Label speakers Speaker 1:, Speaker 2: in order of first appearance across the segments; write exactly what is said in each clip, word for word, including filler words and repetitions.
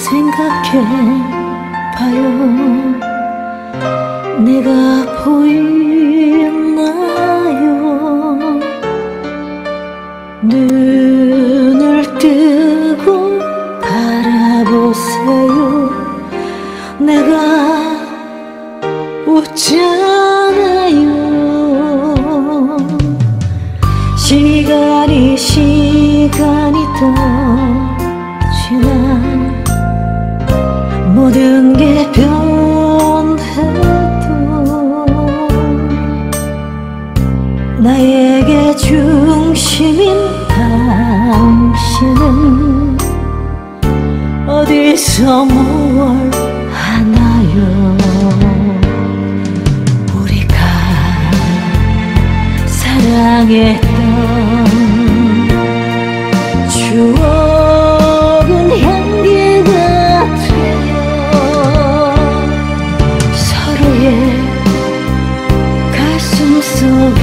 Speaker 1: 생각해봐요. 내가 보이나요? 눈을 뜨고 바라보세요. 내가 웃잖아요. 시간이 시간이 또 지나 모든 게 변해도 나에게 중심인 당신은 어디서 뭘 하나요? 우리가 사랑했던 추억은 향기 같아요. 서로의 가슴 속에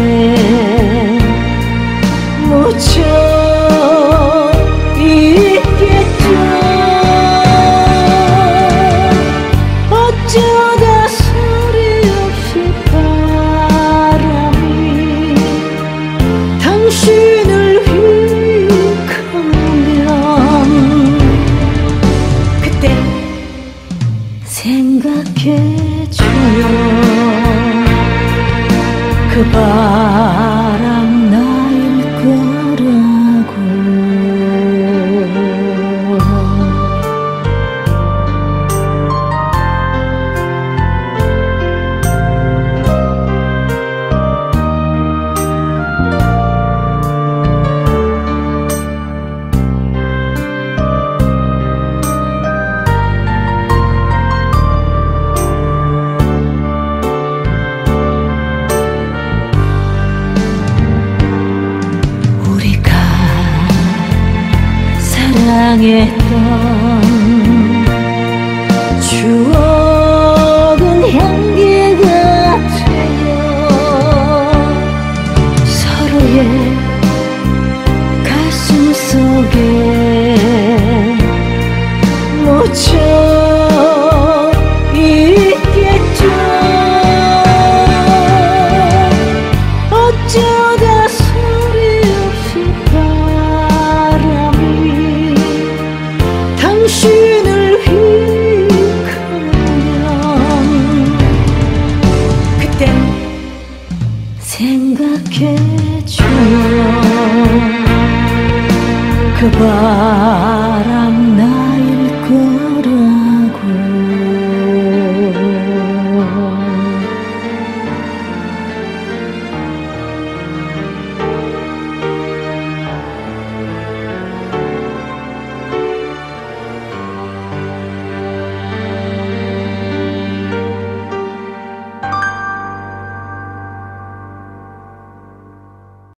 Speaker 1: 묻혀 있겠죠. 어쩌다 소리 없이 바람이 당신을 휘감으면 그때 생각해줘요. 그 바람 나일 거라고. 사랑했던 추억은 향기 같아요. 서로의 가슴 속에 묻혀 있겠죠. 어쩌다 소리 없이 당신을 휘감으면 그땐 생각해줘요. 그 바람 나